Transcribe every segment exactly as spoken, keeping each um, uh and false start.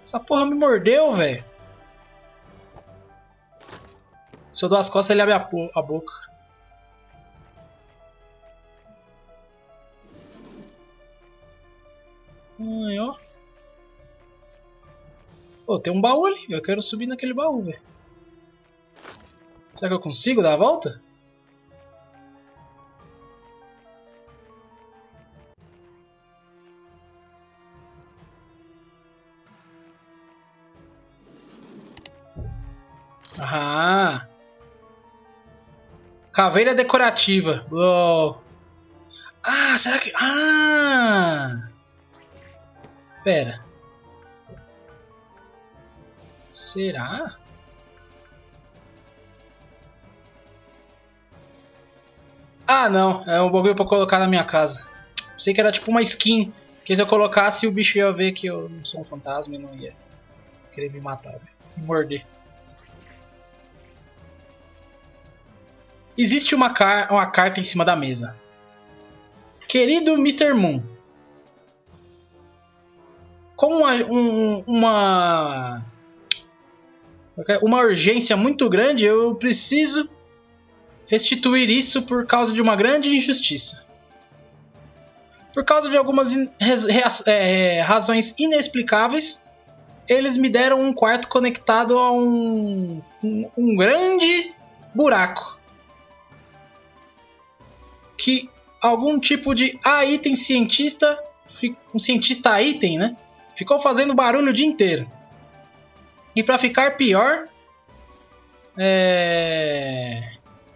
Essa porra me mordeu, velho. Se eu dou as costas, ele abre a, a boca. Ai, ó. Pô, tem um baú ali. Eu quero subir naquele baú, velho. Será que eu consigo dar a volta? Ah! Caveira decorativa. Uou. Ah, será que... Ah! Pera. Será? Ah, não. É um bagulho pra colocar na minha casa. Pensei que era tipo uma skin. Que se eu colocasse, o bicho ia ver que eu não sou um fantasma e não ia querer me matar, véio. Me morder. Existe uma, car uma carta em cima da mesa. Querido mister Moon. Com uma, um, uma... Uma urgência muito grande, eu preciso restituir isso por causa de uma grande injustiça. Por causa de algumas in é, razões inexplicáveis, eles me deram um quarto conectado a um, um, um grande buraco. Que algum tipo de a item cientista, um cientista a item, né? Ficou fazendo barulho o dia inteiro. E para ficar pior, é...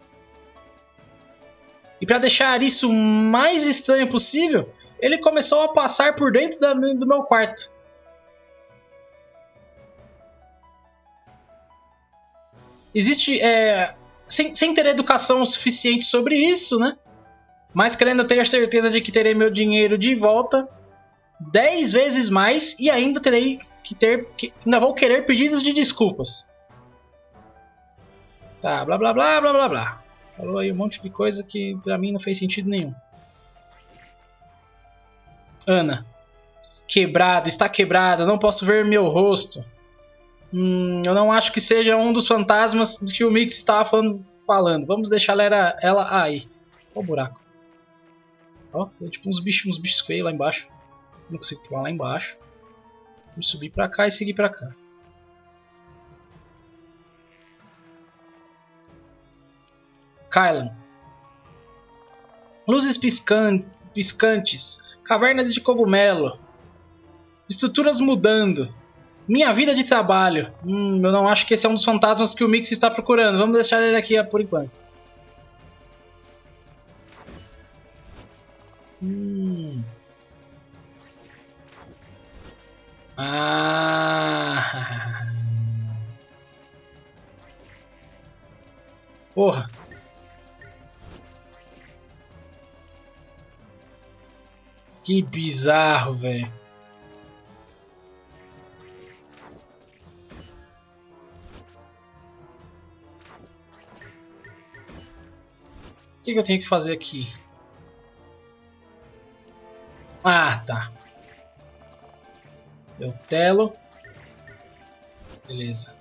e para deixar isso o mais estranho possível, ele começou a passar por dentro da, do meu quarto. Existe, é... sem, sem ter educação suficiente sobre isso, né? Mas querendo ter certeza de que terei meu dinheiro de volta dez vezes mais e ainda terei que ter, que, ainda vou querer pedidos de desculpas. Tá, blá blá blá blá blá blá. Falou aí um monte de coisa que pra mim não fez sentido nenhum. Ana. Quebrado, está quebrado, não posso ver meu rosto. Hum, eu não acho que seja um dos fantasmas de que o Mix estava falando. falando. Vamos deixar ela, ela aí. Olha o buraco. Ó, tem tipo uns bichos, uns bichos feios lá embaixo. Não consigo pular lá embaixo. Vamos subir pra cá e seguir pra cá. Kylan. Luzes piscan piscantes. Cavernas de cogumelo. Estruturas mudando. Minha vida de trabalho. Hum, eu não acho que esse é um dos fantasmas que o Mix está procurando. Vamos deixar ele aqui por enquanto. Hum. Ah. Porra. Que bizarro, velho. O que, que eu tenho que fazer aqui? Ah, tá. Eu telo. Beleza.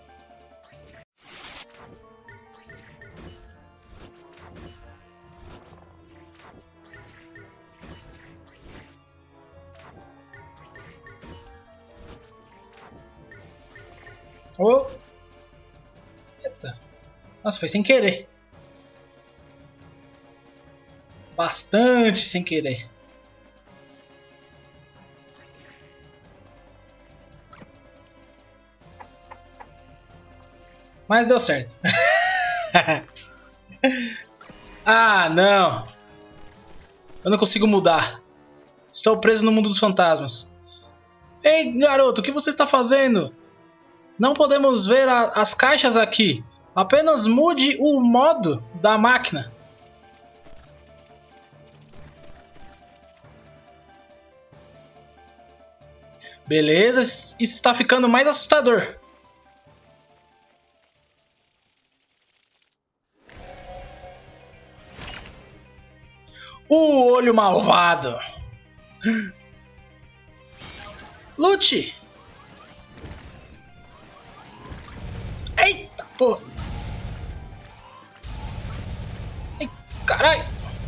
Oh. Eita. Nossa, foi sem querer. Bastante sem querer. Mas deu certo. Ah, não. Eu não consigo mudar. Estou preso no mundo dos fantasmas. Ei, garoto, o que você está fazendo? Não podemos ver a, as caixas aqui. Apenas mude o modo da máquina. Beleza, isso está ficando mais assustador. O olho malvado. Lute. Pô. Ai, caralho.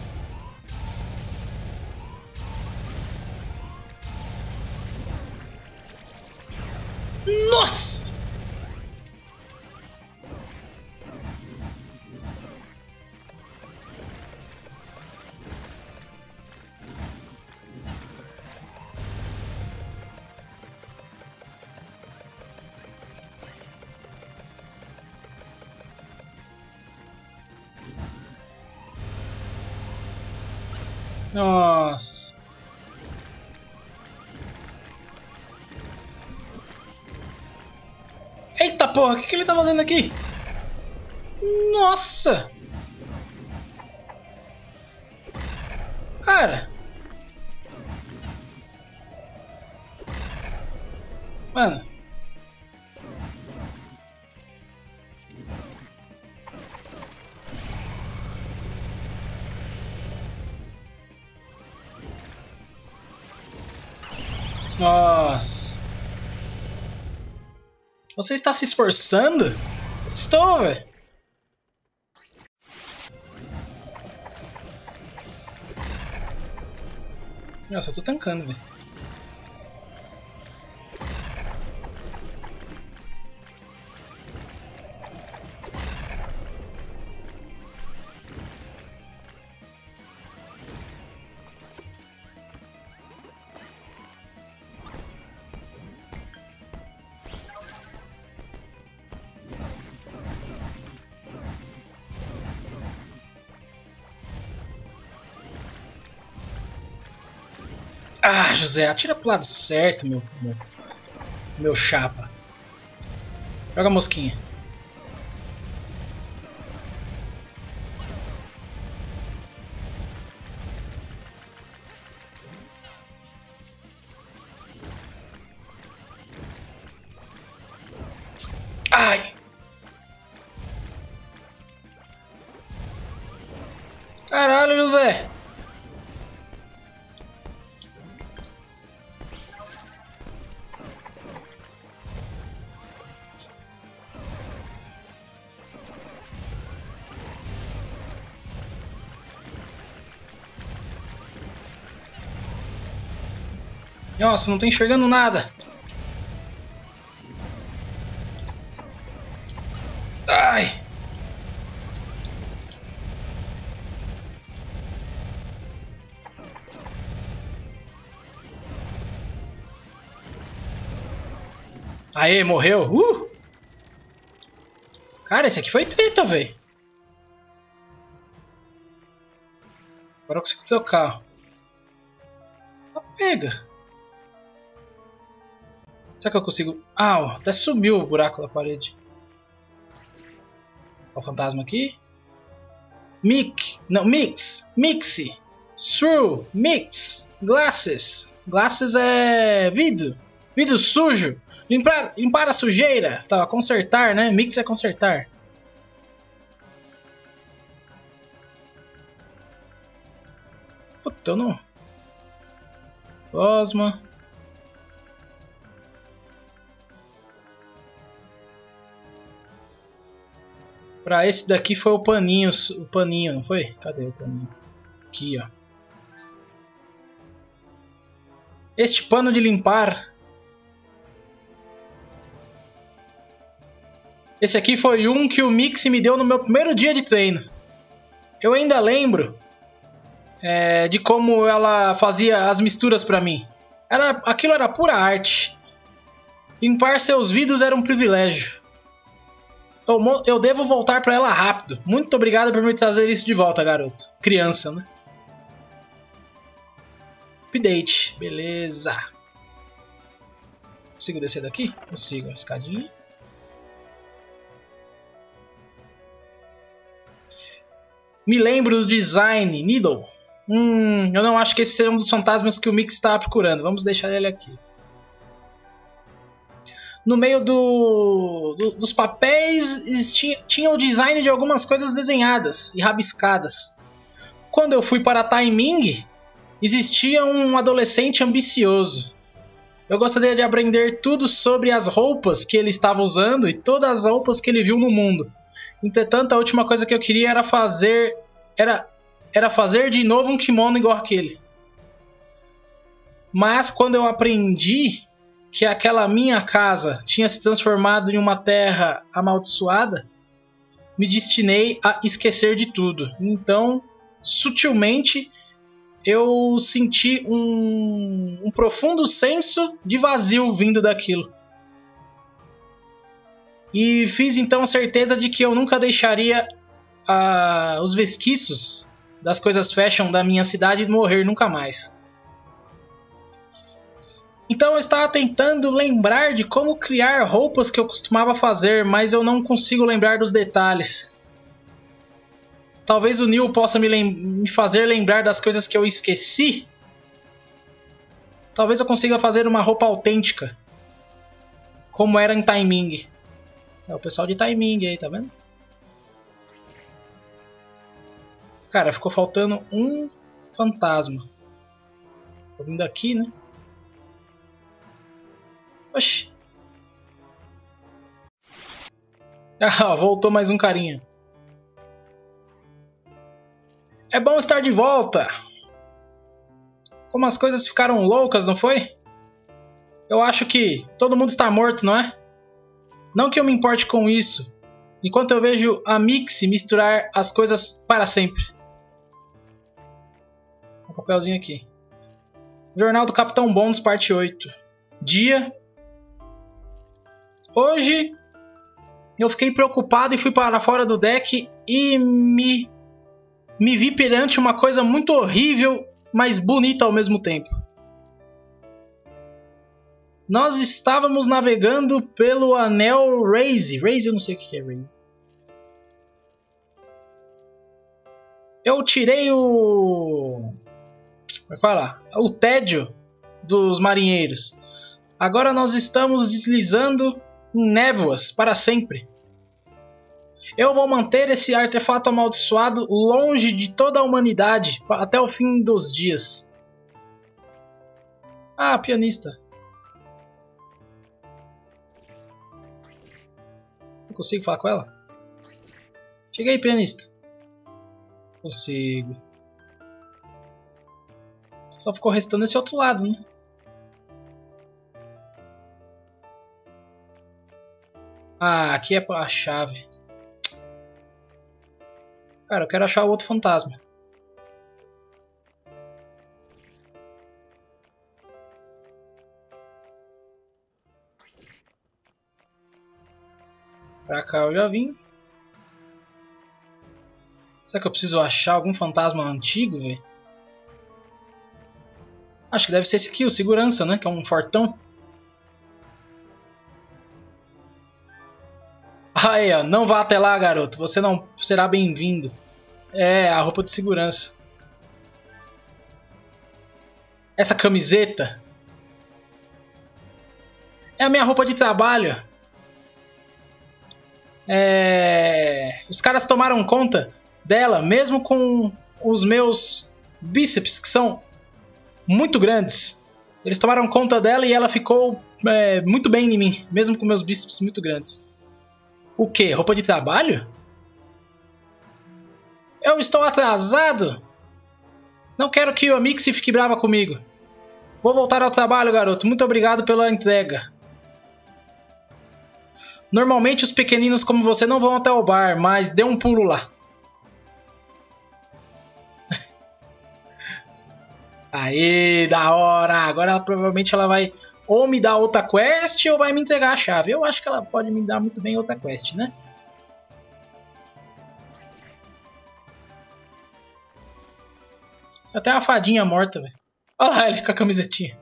Nossa! Nossa. Eita porra, o que, que ele tá fazendo aqui? Nossa! Cara! Mano! Nossa! Você está se esforçando? Estou, velho! Nossa, eu tô tancando, velho. Ah, José, atira pro lado certo, meu, meu, meu chapa. Joga a mosquinha. Ai! Caralho, José! Nossa, não tô enxergando nada. Ai. Aê, morreu. Uh! Cara, esse aqui foi treta, velho. Agora eu consigo tocar. Ah, pega. Será que eu consigo... Ah, ó, até sumiu o buraco da parede. Olha o fantasma aqui. Mic. Não, mix. Mixi. Through. Mix. Glasses. Glasses é vidro. Vidro sujo. Limpar, limpar a sujeira. Tá, consertar, né? Mix é consertar. Puta, eu não... Plasma. Pra esse daqui foi o paninho, o paninho, não foi? Cadê o paninho? Aqui, ó. Este pano de limpar. Esse aqui foi um que o Mix me deu no meu primeiro dia de treino. Eu ainda lembro é, de como ela fazia as misturas pra mim. Era, aquilo era pura arte. Limpar seus vidros era um privilégio. Eu, eu devo voltar pra ela rápido. Muito obrigado por me trazer isso de volta, garoto. Criança, né? Update. Beleza. Consigo descer daqui? Consigo. A escadinha. Me lembro do design. Needle. Hum, eu não acho que esse seja um dos fantasmas que o Mix estava procurando. Vamos deixar ele aqui. No meio do, do, dos papéis tinha, tinha o design de algumas coisas desenhadas e rabiscadas. Quando eu fui para Taiming, existia um adolescente ambicioso. Eu gostaria de aprender tudo sobre as roupas que ele estava usando e todas as roupas que ele viu no mundo. Entretanto, a última coisa que eu queria era fazer... Era, era fazer de novo um kimono igual aquele. Mas quando eu aprendi que aquela minha casa tinha se transformado em uma terra amaldiçoada, me destinei a esquecer de tudo. Então, sutilmente, eu senti um, um profundo senso de vazio vindo daquilo. E fiz então a certeza de que eu nunca deixaria uh, os vesquícios das coisas fashion da minha cidade morrer nunca mais. Então eu estava tentando lembrar de como criar roupas que eu costumava fazer, mas eu não consigo lembrar dos detalhes. Talvez o Neil possa me, me fazer lembrar das coisas que eu esqueci. Talvez eu consiga fazer uma roupa autêntica, como era em Timing. É o pessoal de Timing aí, tá vendo? Cara, ficou faltando um fantasma. Tô vindo aqui, né? Oxi. Ah, voltou mais um carinha. É bom estar de volta. Como as coisas ficaram loucas, não foi? Eu acho que todo mundo está morto, não é? Não que eu me importe com isso, enquanto eu vejo a Mixie misturar as coisas para sempre. Um papelzinho aqui. Jornal do Capitão Bones, parte oito. Dia. Hoje eu fiquei preocupado e fui para fora do deck e me, me vi perante uma coisa muito horrível, mas bonita ao mesmo tempo. Nós estávamos navegando pelo anel Raze. Raze, eu não sei o que é Raze. Eu tirei o... Vai falar. O tédio dos marinheiros. Agora nós estamos deslizando em névoas para sempre. Eu vou manter esse artefato amaldiçoado longe de toda a humanidade até o fim dos dias. Ah, pianista. Eu consigo falar com ela? Chega aí, pianista. Consigo. Só ficou restando esse outro lado, né? Ah, aqui é a chave. Cara, eu quero achar o outro fantasma. Pra cá eu já vim. Será que eu preciso achar algum fantasma antigo, velho? Acho que deve ser esse aqui, o segurança, né? Que é um fortão. Aí, ó. Não vá até lá, garoto. Você não será bem-vindo. É, a roupa de segurança. Essa camiseta é a minha roupa de trabalho. É... Os caras tomaram conta dela, mesmo com os meus bíceps, que são muito grandes. Eles tomaram conta dela e ela ficou é, muito bem em mim, mesmo com meus bíceps muito grandes. O que? Roupa de trabalho? Eu estou atrasado. Não quero que o Amixie fique brava comigo. Vou voltar ao trabalho, garoto. Muito obrigado pela entrega. Normalmente os pequeninos como você não vão até o bar, mas dê um pulo lá. Aê, da hora! Agora ela, provavelmente ela vai ou me dar outra quest ou vai me entregar a chave. Eu acho que ela pode me dar muito bem outra quest, né? Até uma fadinha morta, velho. Olha lá ele com a camisetinha.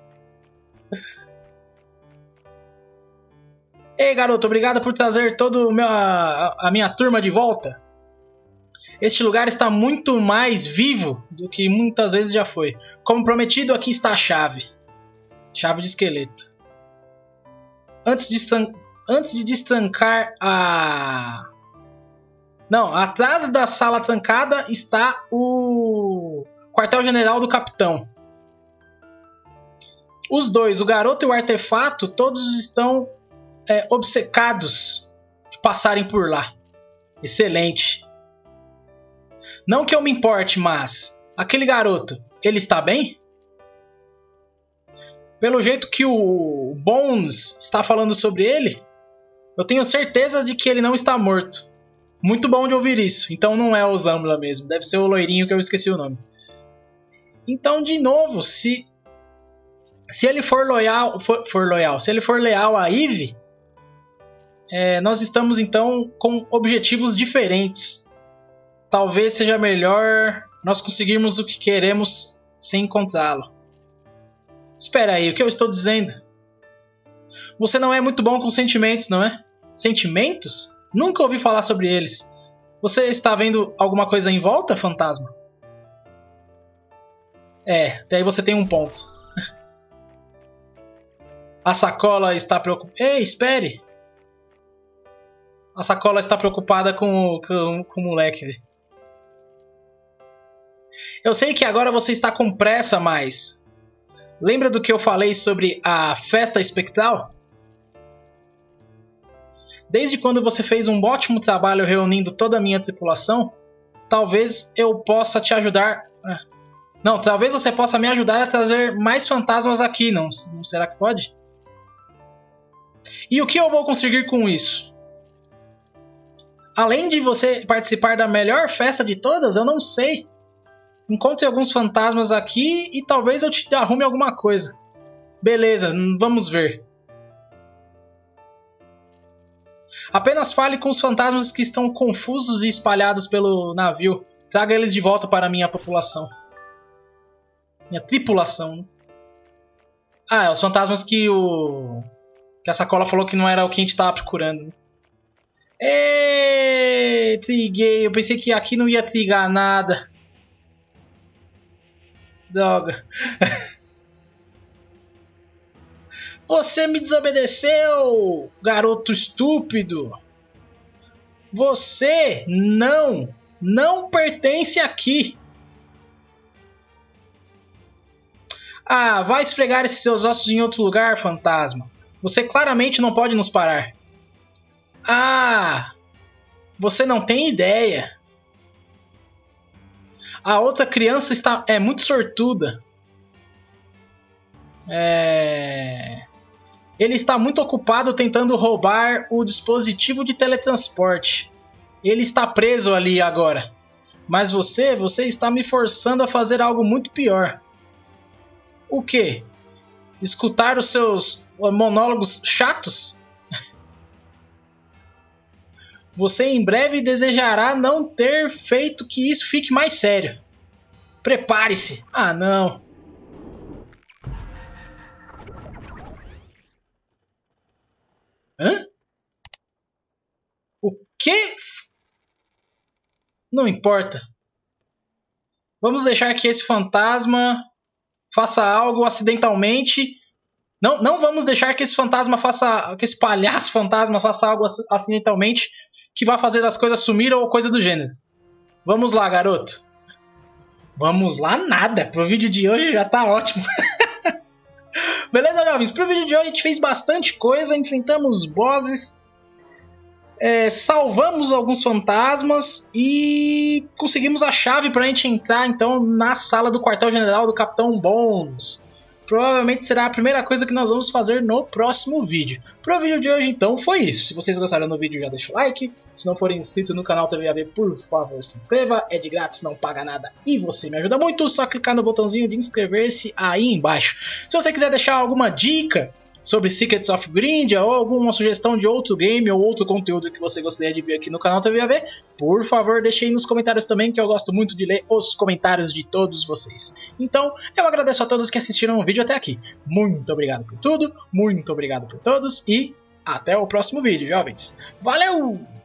Ei, garoto, obrigado por trazer toda a, a minha turma de volta. Este lugar está muito mais vivo do que muitas vezes já foi. Como prometido, aqui está a chave. Chave de esqueleto. Antes de, antes de destrancar a... Não, atrás da sala trancada está o quartel-general do capitão. Os dois, o garoto e o artefato, todos estão é, obcecados de passarem por lá. Excelente. Não que eu me importe, mas aquele garoto, ele está bem? Pelo jeito que o Bones está falando sobre ele, eu tenho certeza de que ele não está morto. Muito bom de ouvir isso. Então não é o Zambla mesmo. Deve ser o loirinho que eu esqueci o nome. Então, de novo, se, se ele for loyal, for, for loyal, se ele for leal a Eve, é, nós estamos então com objetivos diferentes. Talvez seja melhor nós conseguirmos o que queremos sem encontrá-lo. Espera aí, o que eu estou dizendo? Você não é muito bom com sentimentos, não é? Sentimentos? Nunca ouvi falar sobre eles. Você está vendo alguma coisa em volta, fantasma? É, até aí você tem um ponto. A sacola está preocupada... Ei, espere! A sacola está preocupada com o, com, com o moleque. Eu sei que agora você está com pressa, mas... Lembra do que eu falei sobre a festa espectral? Desde quando você fez um ótimo trabalho reunindo toda a minha tripulação, talvez eu possa te ajudar... Não, talvez você possa me ajudar a trazer mais fantasmas aqui, não, não será que pode? E o que eu vou conseguir com isso? Além de você participar da melhor festa de todas, eu não sei. Encontre alguns fantasmas aqui e talvez eu te arrume alguma coisa. Beleza, vamos ver. Apenas fale com os fantasmas que estão confusos e espalhados pelo navio. Traga eles de volta para a minha população. Minha tripulação. Ah, é os fantasmas que o... Que a sacola falou que não era o que a gente estava procurando. Êêêê, triguei. Eu pensei que aqui não ia trigar nada. Droga. Você me desobedeceu, garoto estúpido. Você não, não pertence aqui. Ah, vai esfregar esses seus ossos em outro lugar, fantasma. Você claramente não pode nos parar. Ah, você não tem ideia. A outra criança está, é muito sortuda. É... Ele está muito ocupado tentando roubar o dispositivo de teletransporte. Ele está preso ali agora. Mas você, você está me forçando a fazer algo muito pior. O quê? Escutar os seus monólogos chatos? Você em breve desejará não ter feito que isso fique mais sério. Prepare-se. Ah, não. Hã? O quê? Não importa. Vamos deixar que esse fantasma faça algo acidentalmente. Não, não vamos deixar que esse fantasma faça... Que esse palhaço fantasma faça algo acidentalmente que vai fazer as coisas sumirem ou coisa do gênero. Vamos lá, garoto. Vamos lá nada. Pro vídeo de hoje já tá ótimo. Beleza, jovens? Pro vídeo de hoje a gente fez bastante coisa. Enfrentamos bosses. É, salvamos alguns fantasmas. E conseguimos a chave pra gente entrar, então, na sala do quartel-general do Capitão Bones. Provavelmente será a primeira coisa que nós vamos fazer no próximo vídeo. Pro vídeo de hoje, então, foi isso. Se vocês gostaram do vídeo, já deixa o like. Se não forem inscritos no canal T V A V, por favor, se inscreva. É de grátis, não paga nada e você me ajuda muito. Só clicar no botãozinho de inscrever-se aí embaixo. Se você quiser deixar alguma dica sobre Secrets of Grindia ou alguma sugestão de outro game ou outro conteúdo que você gostaria de ver aqui no canal T V A V, por favor, deixe aí nos comentários também, que eu gosto muito de ler os comentários de todos vocês. Então, eu agradeço a todos que assistiram o vídeo até aqui. Muito obrigado por tudo, muito obrigado por todos e até o próximo vídeo, jovens. Valeu!